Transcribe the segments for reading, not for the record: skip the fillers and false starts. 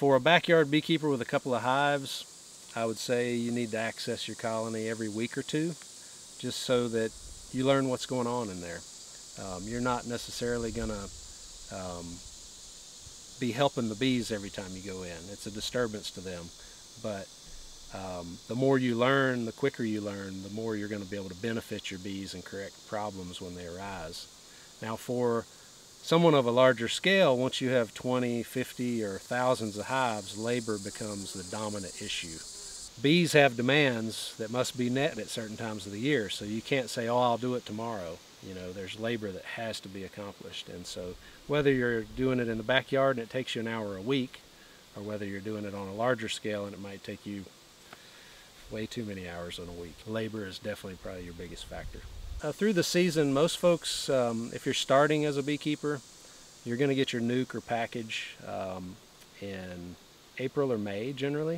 For a backyard beekeeper with a couple of hives, I would say you need to access your colony every week or two, just so that you learn what's going on in there. You're not necessarily going to be helping the bees every time you go in. It's a disturbance to them. But the more you learn, the quicker you learn, the more you're going to be able to benefit your bees and correct problems when they arise. Now, for someone of a larger scale, once you have 20, 50, or thousands of hives, labor becomes the dominant issue. Bees have demands that must be met at certain times of the year, so you can't say, oh, I'll do it tomorrow. You know, there's labor that has to be accomplished. And so whether you're doing it in the backyard and it takes you an hour a week, or whether you're doing it on a larger scale and it might take you way too many hours in a week, labor is definitely probably your biggest factor. Through the season, most folks, if you're starting as a beekeeper, you're going to get your nuke or package in April or May generally.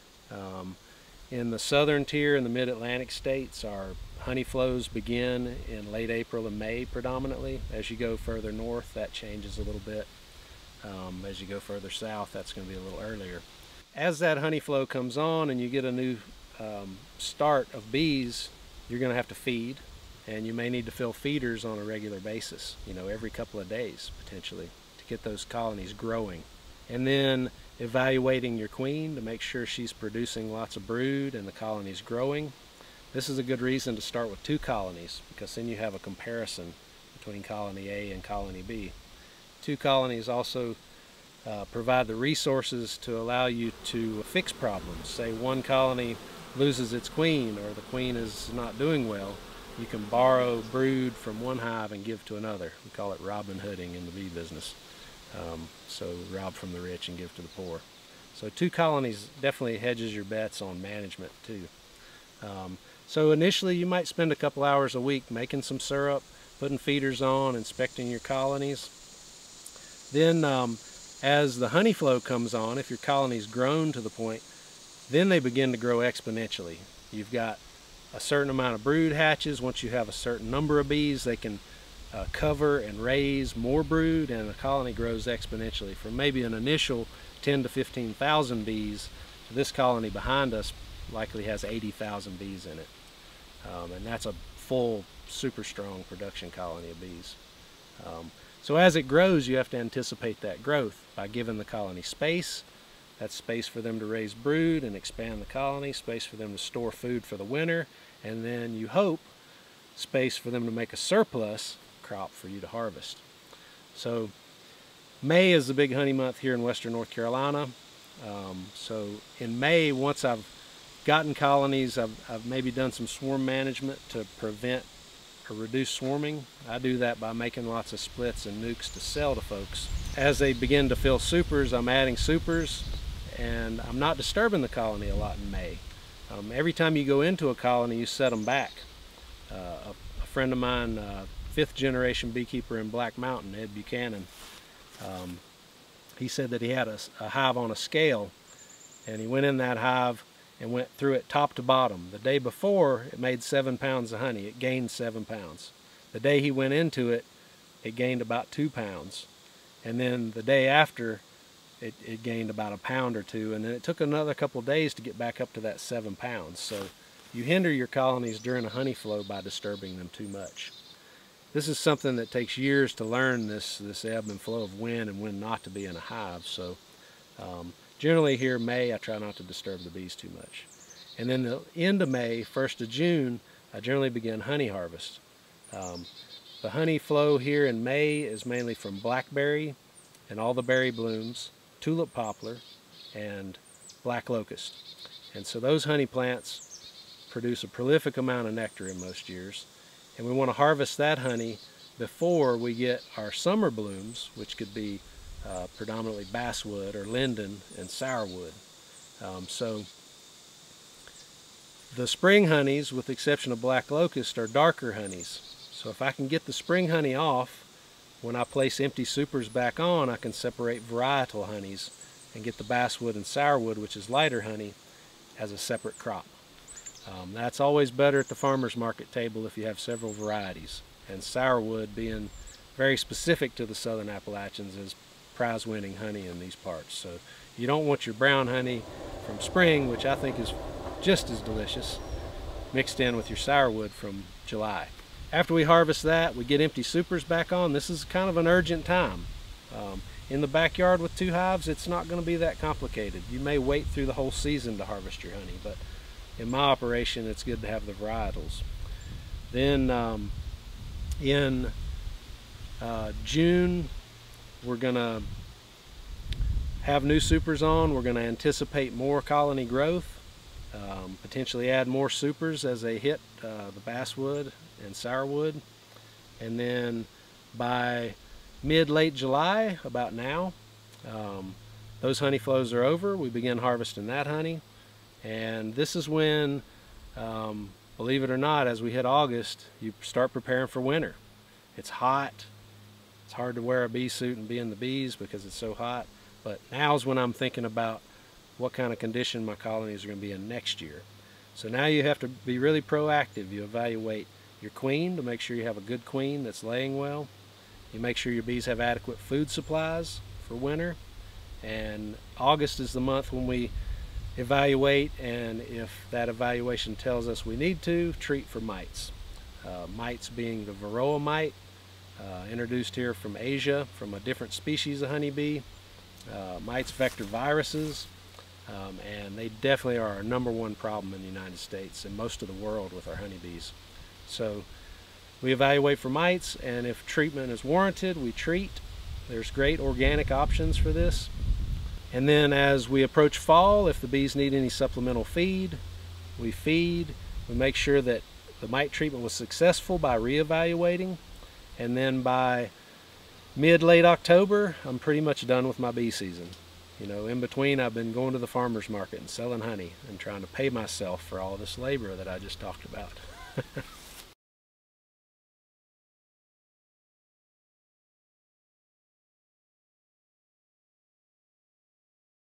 In the southern tier and the mid-Atlantic states, our honey flows begin in late April and May predominantly. As you go further north, that changes a little bit. As you go further south, that's going to be a little earlier. As that honey flow comes on and you get a new start of bees, you're going to have to feed. And you may need to fill feeders on a regular basis, you know, every couple of days potentially, to get those colonies growing. And then evaluating your queen to make sure she's producing lots of brood and the colony's growing. This is a good reason to start with 2 colonies, because then you have a comparison between colony A and colony B. 2 colonies also provide the resources to allow you to fix problems. Say one colony loses its queen, or the queen is not doing well. You can borrow brood from one hive and give to another. We call it Robin Hooding in the bee business. So rob from the rich and give to the poor. So 2 colonies definitely hedges your bets on management too. So initially you might spend a couple hours a week making some syrup, putting feeders on, inspecting your colonies. Then as the honey flow comes on, if your colony's grown to the point, then they begin to grow exponentially. You've got a certain amount of brood hatches. Once you have a certain number of bees, they can cover and raise more brood, and the colony grows exponentially from maybe an initial 10 to 15,000 bees. This colony behind us likely has 80,000 bees in it, and that's a full, super strong production colony of bees. So as it grows, you have to anticipate that growth by giving the colony space. That's space for them to raise brood and expand the colony, space for them to store food for the winter, and then you hope space for them to make a surplus crop for you to harvest. So May is the big honey month here in western North Carolina. So in May, once I've gotten colonies, I've maybe done some swarm management to prevent or reduce swarming. I do that by making lots of splits and nukes to sell to folks. As they begin to fill supers, I'm adding supers, and I'm not disturbing the colony a lot in May. Every time you go into a colony, you set them back. A friend of mine, 5th generation beekeeper in Black Mountain, Ed Buchanan, he said that he had a hive on a scale, and he went in that hive and went through it top to bottom. The day before, it made 7 pounds of honey. It gained 7 pounds. The day he went into it, it gained about 2 pounds. And then the day after, it gained about a pound or 2, and then it took another couple of days to get back up to that 7 pounds. So you hinder your colonies during a honey flow by disturbing them too much. This is something that takes years to learn, this ebb and flow of when and when not to be in a hive. So generally here May, I try not to disturb the bees too much. And then the end of May, 1st of June, I generally begin honey harvest. The honey flow here in May is mainly from blackberry and all the berry blooms, tulip poplar, and black locust. And so those honey plants produce a prolific amount of nectar in most years. And we want to harvest that honey before we get our summer blooms, which could be predominantly basswood or linden and sourwood. So the spring honeys, with the exception of black locust, are darker honeys. So if I can get the spring honey off, when I place empty supers back on, I can separate varietal honeys and get the basswood and sourwood, which is lighter honey, as a separate crop. That's always better at the farmer's market table if you have several varieties. And sourwood, being very specific to the southern Appalachians, is prize-winning honey in these parts. So You don't want your brown honey from spring, which I think is just as delicious, mixed in with your sourwood from July. After we harvest that, we get empty supers back on. This is kind of an urgent time. In the backyard with 2 hives, it's not going to be that complicated. You may wait through the whole season to harvest your honey, but in my operation, it's good to have the varietals. Then in June, we're going to have new supers on. We're going to anticipate more colony growth, potentially add more supers as they hit the basswood and sourwood. And then by mid-late July, about now, those honey flows are over. We begin harvesting that honey. And this is when, believe it or not, as we hit August, you start preparing for winter. It's hot. It's hard to wear a bee suit and be in the bees because it's so hot. But now's when I'm thinking about what kind of condition my colonies are going to be in next year. So now you have to be really proactive. You evaluate your queen to make sure you have a good queen that's laying well. You make sure your bees have adequate food supplies for winter. And August is the month when we evaluate, and if that evaluation tells us we need to, treat for mites. Mites being the varroa mite, introduced here from Asia from a different species of honeybee. Mites vector viruses, and they definitely are our #1 problem in the United States and most of the world with our honeybees. So we evaluate for mites, and if treatment is warranted, we treat. There's great organic options for this. And then as we approach fall, if the bees need any supplemental feed, we feed. We make sure that the mite treatment was successful by reevaluating. And then by mid-late October, I'm pretty much done with my bee season. You know, in between, I've been going to the farmer's market and selling honey and trying to pay myself for all this labor that I just talked about.